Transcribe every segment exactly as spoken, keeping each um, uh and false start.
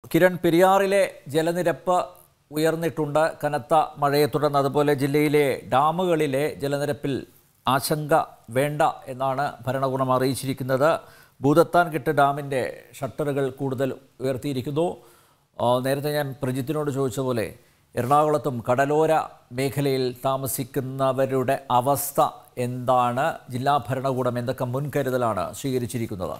കിരൺ, പെരിയാറിലെ ജലനിരപ്പ് ഉയർന്നിട്ടുണ്ട് കനത്ത മഴയെ തുടർന്ന്. അതുപോലെ ജില്ലയിലെ ഡാമുകളിലെ ജലനിരപ്പിൽ ആശങ്ക വേണ്ട എന്നാണ് ഭരണകൂടം അറിയിച്ചിരിക്കുന്നത്. ഭൂതത്താൻകെട്ട് ഡാമിൻ്റെ ഷട്ടറുകൾ കൂടുതൽ ഉയർത്തിയിരിക്കുന്നു. നേരത്തെ ഞാൻ പ്രജിത്തിനോട് ചോദിച്ച പോലെ എറണാകുളത്തും കടലോര മേഖലയിൽ താമസിക്കുന്നവരുടെ അവസ്ഥ എന്താണ്? ജില്ലാ ഭരണകൂടം എന്തൊക്കെ മുൻകരുതലാണ് സ്വീകരിച്ചിരിക്കുന്നത്?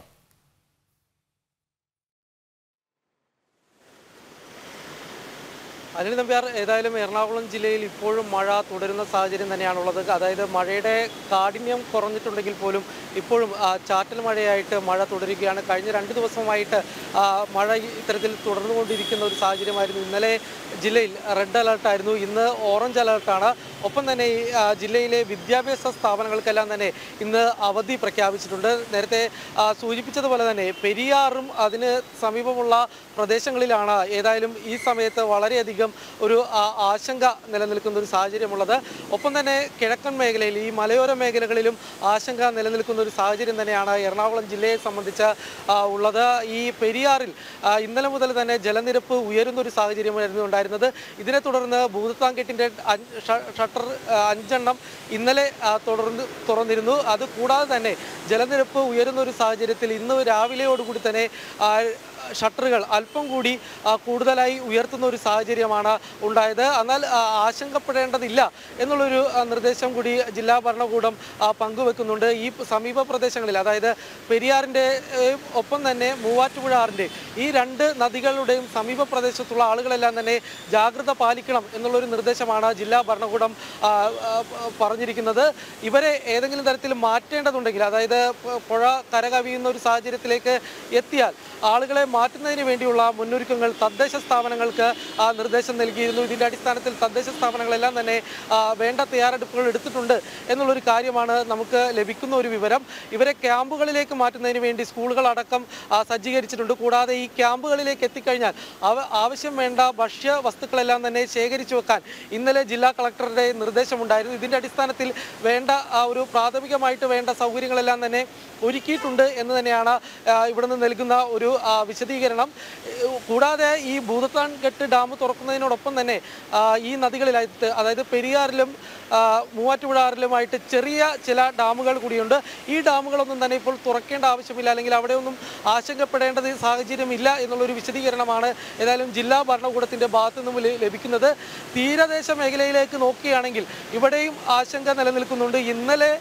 അനിൽ നമ്പ്യാർ, ഏതായാലും എറണാകുളം ജില്ലയിൽ ഇപ്പോഴും മഴ തുടരുന്ന സാഹചര്യം തന്നെയാണുള്ളത്. അതായത് മഴയുടെ കാഠിന്യം കുറഞ്ഞിട്ടുണ്ടെങ്കിൽ പോലും ഇപ്പോഴും ചാറ്റൽ മഴയായിട്ട് മഴ തുടരുകയാണ്. കഴിഞ്ഞ രണ്ട് ദിവസമായിട്ട് മഴ ഇത്തരത്തിൽ തുടർന്നുകൊണ്ടിരിക്കുന്ന ഒരു സാഹചര്യമായിരുന്നു. ഇന്നലെ ജില്ലയിൽ റെഡ് അലർട്ടായിരുന്നു, ഇന്ന് ഓറഞ്ച് അലർട്ടാണ്. ഒപ്പം തന്നെ ഈ ജില്ലയിലെ വിദ്യാഭ്യാസ സ്ഥാപനങ്ങൾക്കെല്ലാം തന്നെ ഇന്ന് അവധി പ്രഖ്യാപിച്ചിട്ടുണ്ട്. നേരത്തെ സൂചിപ്പിച്ചതുപോലെ തന്നെ പെരിയാറും അതിന് സമീപമുള്ള പ്രദേശങ്ങളിലാണ് ഏതായാലും ഈ സമയത്ത് വളരെയധികം ഒരു ആശങ്ക നിലനിൽക്കുന്ന ഒരു സാഹചര്യമുള്ളത്. ഒപ്പം തന്നെ കിഴക്കൻ മേഖലയിൽ ഈ മലയോര മേഖലകളിലും ആശങ്ക നിലനിൽക്കുന്ന ഒരു സാഹചര്യം തന്നെയാണ് എറണാകുളം ജില്ലയെ സംബന്ധിച്ച് ഉള്ളത്. ഈ പെരിയാറിൽ ഇന്നലെ മുതൽ തന്നെ ജലനിരപ്പ് ഉയരുന്ന ഒരു സാഹചര്യമായിരുന്നു ഉണ്ടായിരുന്നത്. ഇതിനെ തുടർന്ന് ഭൂതത്താൻകെട്ടിൻ്റെ ഷട്ടർ അഞ്ചെണ്ണം ഇന്നലെ തുടർന്ന് തുറന്നിരുന്നു. അത് കൂടാതെ തന്നെ ജലനിരപ്പ് ഉയരുന്ന ഒരു സാഹചര്യത്തിൽ ഇന്ന് രാവിലെയോടുകൂടി തന്നെ ഷട്ടറുകൾ അല്പം കൂടി കൂടുതലായി ഉയർത്തുന്ന ഒരു സാഹചര്യമാണ് ഉണ്ടായത്. എന്നാൽ ആശങ്കപ്പെടേണ്ടതില്ല എന്നുള്ളൊരു നിർദ്ദേശം കൂടി ജില്ലാ ഭരണകൂടം പങ്കുവെക്കുന്നുണ്ട്. ഈ സമീപ പ്രദേശങ്ങളിൽ, അതായത് പെരിയാറിൻ്റെ ഒപ്പം തന്നെ മൂവാറ്റുപുഴ ആറിൻ്റെ ഈ രണ്ട് നദികളുടെയും സമീപ പ്രദേശത്തുള്ള ആളുകളെല്ലാം തന്നെ ജാഗ്രത പാലിക്കണം എന്നുള്ളൊരു നിർദ്ദേശമാണ് ജില്ലാ ഭരണകൂടം പറഞ്ഞിരിക്കുന്നത്. ഇവരെ ഏതെങ്കിലും തരത്തിൽ മാറ്റേണ്ടതുണ്ടെങ്കിൽ, അതായത് പുഴ കരകവിയുന്ന ഒരു സാഹചര്യത്തിലേക്ക് എത്തിയാൽ ആളുകളെ മാറ്റുന്നതിന് വേണ്ടിയുള്ള മുന്നൊരുക്കങ്ങൾ തദ്ദേശ സ്ഥാപനങ്ങൾക്ക് നിർദ്ദേശം നൽകിയിരുന്നു. ഇതിൻ്റെ അടിസ്ഥാനത്തിൽ തദ്ദേശ സ്ഥാപനങ്ങളെല്ലാം തന്നെ വേണ്ട തയ്യാറെടുപ്പുകൾ എടുത്തിട്ടുണ്ട് എന്നുള്ളൊരു കാര്യമാണ് നമുക്ക് ലഭിക്കുന്ന ഒരു വിവരം. ഇവരെ ക്യാമ്പുകളിലേക്ക് മാറ്റുന്നതിന് വേണ്ടി സ്കൂളുകളടക്കം സജ്ജീകരിച്ചിട്ടുണ്ട്. കൂടാതെ ഈ ക്യാമ്പുകളിലേക്ക് എത്തിക്കഴിഞ്ഞാൽ അവ ആവശ്യം വേണ്ട ഭക്ഷ്യ വസ്തുക്കളെല്ലാം തന്നെ ശേഖരിച്ചു വെക്കാൻ ഇന്നലെ ജില്ലാ കളക്ടറുടെ നിർദ്ദേശമുണ്ടായിരുന്നു. ഇതിൻ്റെ അടിസ്ഥാനത്തിൽ വേണ്ട ഒരു പ്രാഥമികമായിട്ട് വേണ്ട സൗകര്യങ്ങളെല്ലാം തന്നെ ഒരുക്കിയിട്ടുണ്ട് എന്ന് തന്നെയാണ് ഇവിടുന്ന് നൽകുന്ന ഒരു വിശദീകരണം. കൂടാതെ ഈ ഭൂതത്താൻകെട്ട് ഡാം തുറക്കുന്നതിനോടൊപ്പം തന്നെ ഈ നദികളിലായിട്ട്, അതായത് പെരിയാറിലും മൂവാറ്റുപുഴാറിലുമായിട്ട് ചെറിയ ചില ഡാമുകൾ കൂടിയുണ്ട്. ഈ ഡാമുകളൊന്നും തന്നെ ഇപ്പോൾ തുറക്കേണ്ട ആവശ്യമില്ല, അല്ലെങ്കിൽ അവിടെയൊന്നും ആശങ്കപ്പെടേണ്ട സാഹചര്യമില്ല എന്നുള്ളൊരു വിശദീകരണമാണ് ഏതായാലും ജില്ലാ ഭരണകൂടത്തിൻ്റെ ഭാഗത്തു നിന്നും ലഭിക്കുന്നത്. തീരദേശ മേഖലയിലേക്ക് നോക്കുകയാണെങ്കിൽ ഇവിടെയും ആശങ്ക നിലനിൽക്കുന്നുണ്ട്. ഇന്നലെ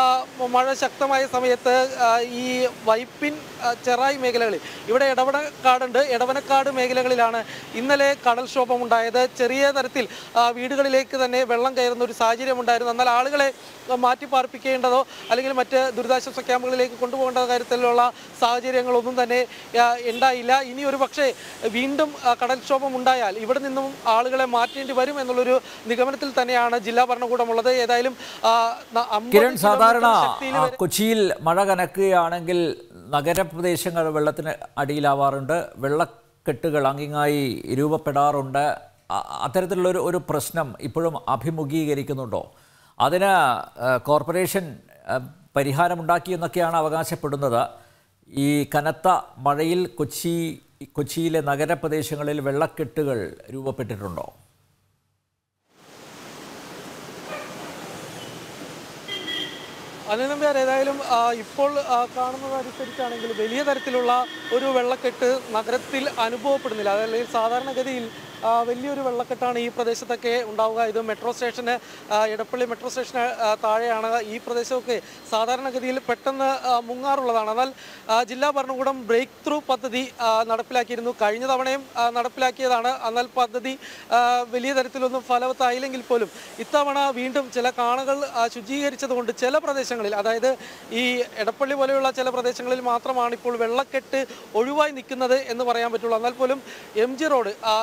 മഴ ശക്തമായ സമയത്ത് ഈ വൈപ്പിൻ ചെറായി മേഖലകളിൽ, ഇവിടെ എടവനക്കാടുണ്ട്, എടവനക്കാട് മേഖലകളിലാണ് ഇന്നലെ കടൽക്ഷോഭം ഉണ്ടായത്. ചെറിയ തരത്തിൽ വീടുകളിലേക്ക് തന്നെ വെള്ളം കയറുന്ന ഒരു സാഹചര്യം ഉണ്ടായിരുന്നു. എന്നാൽ ആളുകളെ മാറ്റിപ്പാർപ്പിക്കേണ്ടതോ അല്ലെങ്കിൽ മറ്റ് ദുരിതാശ്വാസ ക്യാമ്പുകളിലേക്ക് കൊണ്ടുപോകേണ്ട കാര്യത്തിലുള്ള സാഹചര്യങ്ങളൊന്നും തന്നെ ഉണ്ടായില്ല. ഇനി ഒരു പക്ഷേ വീണ്ടും കടൽക്ഷോഭം ഉണ്ടായാൽ ഇവിടെ നിന്നും ആളുകളെ മാറ്റേണ്ടി വരും എന്നുള്ളൊരു നിഗമനത്തിൽ തന്നെയാണ് ജില്ലാ ഭരണകൂടമുള്ളത്. ഏതായാലും കിരൺ, സാധാരണ കൊച്ചിയിൽ മഴ കനക്കുകയാണെങ്കിൽ നഗരപ്രദേശങ്ങൾ വെള്ളത്തിന് അടിയിലാവാറുണ്ട്, വെള്ളക്കെട്ടുകൾ അങ്ങിങ്ങായി രൂപപ്പെടാറുണ്ട്. അത്തരത്തിലുള്ളൊരു ഒരു പ്രശ്നം ഇപ്പോഴും അഭിമുഖീകരിക്കുന്നുണ്ടോ? അതിന് കോർപ്പറേഷൻ പരിഹാരമുണ്ടാക്കിയെന്നൊക്കെയാണ് അവകാശപ്പെടുന്നത്. ഈ കനത്ത മഴയിൽ കൊച്ചി കൊച്ചിയിലെ നഗരപ്രദേശങ്ങളിൽ വെള്ളക്കെട്ടുകൾ രൂപപ്പെട്ടിട്ടുണ്ടോ? അനിൽ നമ്പ്യാർ, ഏതായാലും ഇപ്പോൾ കാണുന്നതനുസരിച്ചാണെങ്കിൽ വലിയ തരത്തിലുള്ള ഒരു വെള്ളക്കെട്ട് നഗരത്തിൽ അനുഭവപ്പെടുന്നില്ല. അതല്ലെങ്കിൽ സാധാരണഗതിയിൽ വലിയൊരു വെള്ളക്കെട്ടാണ് ഈ പ്രദേശത്തൊക്കെ ഉണ്ടാവുക. ഇത് മെട്രോ സ്റ്റേഷന്, എടപ്പള്ളി മെട്രോ സ്റ്റേഷന് താഴെയാണ്. ഈ പ്രദേശമൊക്കെ സാധാരണഗതിയിൽ പെട്ടെന്ന് മുങ്ങാറുള്ളതാണ്. എന്നാൽ ജില്ലാ ഭരണകൂടം ബ്രേക്ക് ത്രൂ പദ്ധതി നടപ്പിലാക്കിയിരുന്നു. കഴിഞ്ഞ തവണയും നടപ്പിലാക്കിയതാണ്. എന്നാൽ പദ്ധതി വലിയ തരത്തിലൊന്നും ഫലവത്തായില്ലെങ്കിൽ പോലും ഇത്തവണ വീണ്ടും ചില കാണകൾ ശുചീകരിച്ചതുകൊണ്ട് ചില പ്രദേശങ്ങളിൽ, അതായത് ഈ എടപ്പള്ളി പോലെയുള്ള ചില പ്രദേശങ്ങളിൽ മാത്രമാണ് ഇപ്പോൾ വെള്ളക്കെട്ട് ഒഴിവായി നിൽക്കുന്നത് എന്ന് പറയാൻ പറ്റുള്ളൂ. എന്നാൽ പോലും എം ജി റോഡ്, ഇത്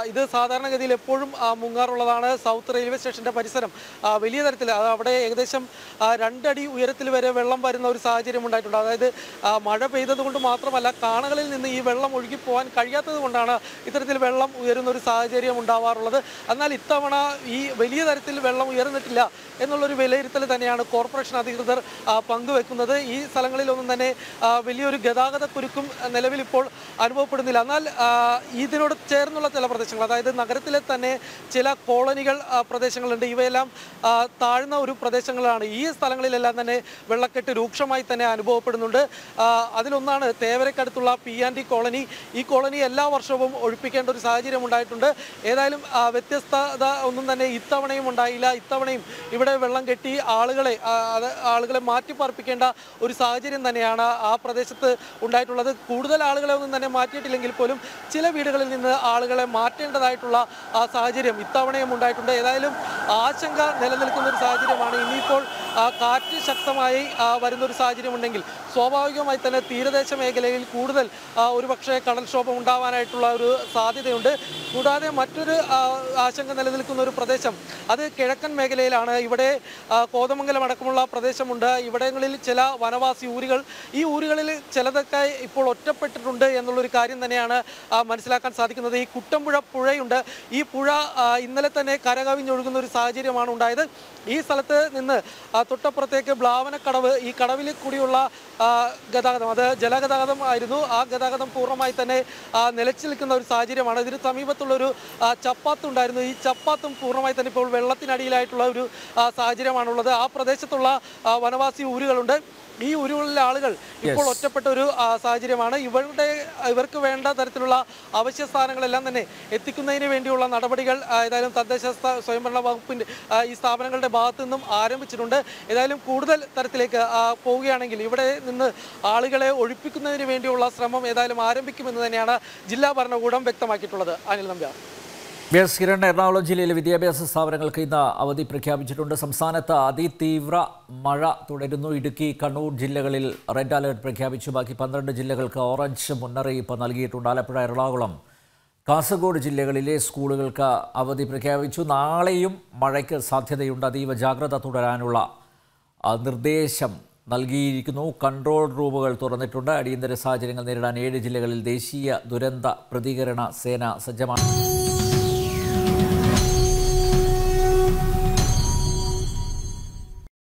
സാധാരണഗതിയിൽ എപ്പോഴും ആ, മുങ്ങാറുള്ളതാണ്. സൗത്ത് റെയിൽവേ സ്റ്റേഷന്റെ പരിസരം ആ, വലിയ തരത്തിൽ അത് അവിടെ ഏകദേശം ആ, രണ്ടടി ഉയരത്തിൽ വരെ വെള്ളം വരുന്ന ഒരു സാഹചര്യം ഉണ്ടായിട്ടുണ്ട്. അതായത് ആ, മഴ പെയ്തത് കൊണ്ട് മാത്രമല്ല, കാണകളിൽ നിന്ന് ഈ വെള്ളം ഒഴുകി പോകാൻ കഴിയാത്തത് കൊണ്ടാണ് ഇത്തരത്തിൽ വെള്ളം ഉയരുന്ന ഒരു സാഹചര്യം ഉണ്ടാവാറുള്ളത്. എന്നാൽ ഇത്തവണ ഈ വലിയ തരത്തിൽ വെള്ളം ഉയർന്നിട്ടില്ല എന്നുള്ളൊരു വിലയിരുത്തൽ തന്നെയാണ് കോർപ്പറേഷൻ അധികൃതർ ആ, പങ്കുവെക്കുന്നത്. ഈ സ്ഥലങ്ങളിലൊന്നും തന്നെ ആ, വലിയൊരു ഗതാഗത കുരുക്കും നിലവിൽ ഇപ്പോൾ അനുഭവപ്പെടുന്നില്ല. എന്നാൽ ആ, ഇതിനോട് ചേർന്നുള്ള ചില പ്രദേശങ്ങൾ, അതായത് നഗരത്തിലെ തന്നെ ചില കോളനികൾ ആ, പ്രദേശങ്ങളുണ്ട്. ഇവയെല്ലാം ആ, താഴ്ന്ന ഒരു പ്രദേശങ്ങളാണ്. ഈ സ്ഥലങ്ങളിലെല്ലാം തന്നെ വെള്ളക്കെട്ട് രൂക്ഷമായി തന്നെ അനുഭവപ്പെടുന്നുണ്ട്. ആ, അതിലൊന്നാണ് തേവരക്കടുത്തുള്ള പി ആൻഡ് ഡി കോളനി. ഈ കോളനി എല്ലാ വർഷവും ഒഴിപ്പിക്കേണ്ട ഒരു സാഹചര്യം ഉണ്ടായിട്ടുണ്ട്. ഏതായാലും ആ, വ്യത്യസ്തത ഒന്നും തന്നെ ഇത്തവണയും ഉണ്ടായില്ല. ഇത്തവണയും ഇവിടെ വെള്ളം കെട്ടി ആളുകളെ ആ, അത് ആളുകളെ മാറ്റിപ്പാർപ്പിക്കേണ്ട ഒരു സാഹചര്യം തന്നെയാണ് ആ പ്രദേശത്ത് ഉണ്ടായിട്ടുള്ളത്. കൂടുതൽ ആളുകളെ ഒന്നും തന്നെ മാറ്റിയിട്ടില്ലെങ്കിൽ പോലും ചില വീടുകളിൽ നിന്ന് ആളുകളെ മാറ്റേണ്ടതായിട്ടുള്ള ആ സാഹചര്യം ഇത്തവണയും ഉണ്ടായിട്ടുണ്ട്. ഏതായാലും ആശങ്ക നിലനിൽക്കുന്ന ഒരു സാഹചര്യമാണ്. ഇനിയിപ്പോൾ ആ, കാറ്റ് ശക്തമായി ആ, വരുന്നൊരു സാഹചര്യം ഉണ്ടെങ്കിൽ സ്വാഭാവികമായി തന്നെ തീരദേശ മേഖലയിൽ കൂടുതൽ ആ, ഒരുപക്ഷെ കടൽക്ഷോഭം ഉണ്ടാവാനായിട്ടുള്ള ഒരു സാധ്യതയുണ്ട്. കൂടാതെ മറ്റൊരു ആ, ആശങ്ക നിലനിൽക്കുന്ന ഒരു പ്രദേശം അത് കിഴക്കൻ മേഖലയിലാണ്. ഇവിടെ ആ, കോതമംഗലം അടക്കമുള്ള പ്രദേശമുണ്ട്. ഇവിടങ്ങളിൽ ചില വനവാസി ഊരുകൾ, ഈ ഊരുകളിൽ ചിലതൊക്കെ ഇപ്പോൾ ഒറ്റപ്പെട്ടിട്ടുണ്ട് എന്നുള്ളൊരു കാര്യം തന്നെയാണ് ആ, മനസ്സിലാക്കാൻ സാധിക്കുന്നത്. ഈ കുട്ടമ്പുഴ പുഴയുണ്ട്. ഈ പുഴ ആ, ഇന്നലെ തന്നെ കരകവിഞ്ഞൊഴുകുന്ന ഒരു സാഹചര്യമാണ് ഉണ്ടായത്. ഈ സ്ഥലത്ത് നിന്ന് ആ, തൊട്ടപ്പുറത്തേക്ക് ബ്ലാവനക്കടവ്, ഈ കടവിൽ കൂടിയുള്ള ആ, ഗതാഗതം അത് ജലഗതാഗതം ആയിരുന്നു. ആ ഗതാഗതം പൂർണ്ണമായി തന്നെ ആ, നിലച്ചു നിൽക്കുന്ന ഒരു സാഹചര്യമാണ്. ഇതിന് സമീപത്തുള്ളൊരു ആ, ചപ്പാത്ത് ഉണ്ടായിരുന്നു. ഈ ചപ്പാത്തും പൂർണ്ണമായി തന്നെ ഇപ്പോൾ വെള്ളത്തിനടിയിലായിട്ടുള്ള ഒരു ആ, സാഹചര്യമാണുള്ളത്. ആ പ്രദേശത്തുള്ള ആ, വനവാസി ഊരുകളുണ്ട്. ഈ ഊരുകളിലെ ആളുകൾ ഇപ്പോൾ ഒറ്റപ്പെട്ട ഒരു ആ, സാഹചര്യമാണ്. ഇവരുടെ ഇവർക്ക് വേണ്ട തരത്തിലുള്ള അവശ്യ സാധനങ്ങളെല്ലാം തന്നെ എത്തിക്കുന്നതിന് വേണ്ടിയുള്ള നടപടികൾ ആ, ഏതായാലും തദ്ദേശ സ്ഥാ- സ്വയംഭരണ വകുപ്പിൻ്റെ ആ, ഈ സ്ഥാപനങ്ങളുടെ ഭാഗത്തു നിന്നും ആരംഭിച്ചിട്ടുണ്ട്. ഏതായാലും കൂടുതൽ തരത്തിലേക്ക് ആ, പോവുകയാണെങ്കിൽ ഇവിടെ നിന്ന് ആളുകളെ ഒഴിപ്പിക്കുന്നതിന് വേണ്ടിയുള്ള ശ്രമം ഏതായാലും ആരംഭിക്കുമെന്ന് തന്നെയാണ് ജില്ലാ ഭരണകൂടം വ്യക്തമാക്കിയിട്ടുള്ളത്. അനിൽ നമ്പ്യാർ. എസ് കിരൺ, എറണാകുളം ജില്ലയിലെ വിദ്യാഭ്യാസ സ്ഥാപനങ്ങൾക്ക് ഇന്ന് അവധി പ്രഖ്യാപിച്ചിട്ടുണ്ട്. സംസ്ഥാനത്ത് അതിതീവ്ര മഴ തുടരുന്നു. ഇടുക്കി, കണ്ണൂർ ജില്ലകളിൽ റെഡ് അലേർട്ട് പ്രഖ്യാപിച്ചു. ബാക്കി പന്ത്രണ്ട് ജില്ലകൾക്ക് ഓറഞ്ച് മുന്നറിയിപ്പ് നൽകിയിട്ടുണ്ട്. ആലപ്പുഴ, എറണാകുളം, കാസർഗോഡ് ജില്ലകളിലെ സ്കൂളുകൾക്ക് അവധി പ്രഖ്യാപിച്ചു. നാളെയും മഴയ്ക്ക് സാധ്യതയുണ്ട്. അതീവ ജാഗ്രത തുടരാനുള്ള ആ, നിർദ്ദേശം നൽകിയിരിക്കുന്നു. കൺട്രോൾ റൂമുകൾ തുറന്നിട്ടുണ്ട്. അടിയന്തര സാഹചര്യങ്ങൾ നേരിടാൻ ഏഴ് ജില്ലകളിൽ ദേശീയ ദുരന്ത പ്രതികരണ സേന സജ്ജമാണ്.